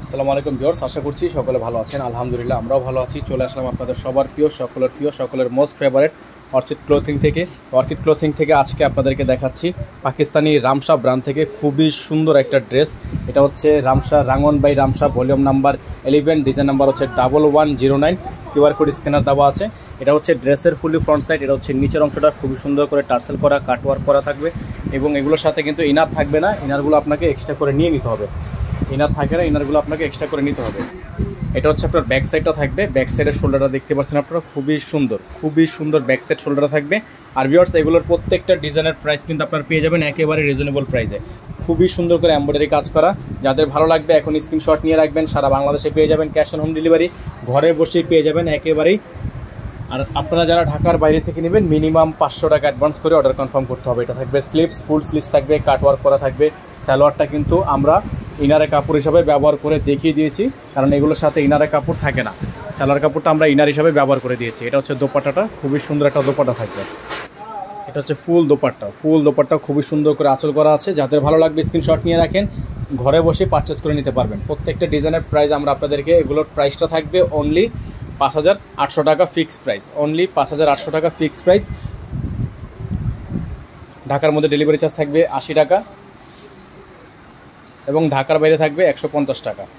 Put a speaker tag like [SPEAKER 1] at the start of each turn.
[SPEAKER 1] আসসালামু আলাইকুম ভিউয়ার্স, আশা করছি সকলে ভালো আছেন। আলহামদুলিল্লাহ আমরাও ভালো আছি। চলে আসলাম আপনাদের সবার প্রিয় সকলের মোস্ট ফেভারিট অর্চিড ক্লোথিং থেকে আজকে আপনাদেরকে দেখাচ্ছি পাকিস্তানি রামসা ব্র্যান্ড থেকে খুবই সুন্দর একটা ড্রেস। এটা হচ্ছে রামসা রাঙ্গন by Ramsha, volume number 11, design number হচ্ছে 1109। কিউআর কোড স্ক্যানার দেওয়া আছে। এটা হচ্ছে ড্রেসের ফুলি ফ্রন্ট সাইড। এটা হচ্ছে নিচের অংশটা খুবই সুন্দর করে টার্সেল করা, কাটওয়ার্ক করা থাকবে এবং এগুলোর সাথে কিন্তু ইনার থাকবে না। ইনারগুলো আপনাকে এক্সট্রা করে নিয়ে নিতে হবে। ইনার থাকে না, ইনারগুলো আপনাকে এক্সট্রা করে নিতে হবে। এটা হচ্ছে আপনার ব্যাক সাইডটা থাকবে। ব্যাক সাইডের শোল্ডারটা দেখতে পাচ্ছেন আপনারা, খুবই সুন্দর ব্যাক সাইড শোল্ডারটা থাকবে। আর ভিউয়ার্স, এগুলোর প্রত্যেকটা ডিজাইনের প্রাইস কিন্তু আপনারা পেয়ে যাবেন একেবারে রিজনেবল প্রাইসে। খুবই সুন্দর করে এমব্রয়ডারি কাজ করা। যাদের ভালো লাগবে এখন স্ক্রিনশট নিয়ে রাখবেন। সারা বাংলাদেশে পেয়ে যাবেন, ক্যাশ অন হোম ডেলিভারি, ঘরে বসেই পেয়ে যাবেন একেবারেই। আর আপনারা যারা ঢাকার বাইরে থেকে নেবেন মিনিমাম 500 টাকা অ্যাডভান্স করে অর্ডার কনফার্ম করতে হবে। এটা থাকবে স্লিভস, ফুল স্লিভস থাকবে, কাটওয়ার্ক করা থাকবে। সালোয়ারটা কিন্তু আমরা ইনারের কাপড় হিসাবে ব্যবহার করে দেখিয়ে দিয়েছি, কারণ এগুলোর সাথে ইনারের কাপড় থাকে না। সালোয়ার কাপড়টা আমরা ইনার হিসাবে ব্যবহার করে দিয়েছি। এটা হচ্ছে দোপাট্টাটা, খুবই সুন্দর একটা দোপাট্টা থাকবে। এটা হচ্ছে ফুল দোপাট্টা খুবই সুন্দর করে আঁচল করা আছে। যাদের ভালো লাগবে স্ক্রিনশট নিয়ে রাখেন, ঘরে বসে পারচেস করে নিতে পারবেন। প্রত্যেকটা ডিজাইনের প্রাইস আমরা আপনাদেরকে, এগুলোর প্রাইসটা থাকবে অনলি 5800 টাকা ফিক্স প্রাইস। অনলি 5800 টাকা ফিক্স প্রাইস। ঢাকার মধ্যে ডেলিভারি চার্জ থাকবে 80 টাকা এবং ঢাকার বাইরে থাকবে 150 টাকা।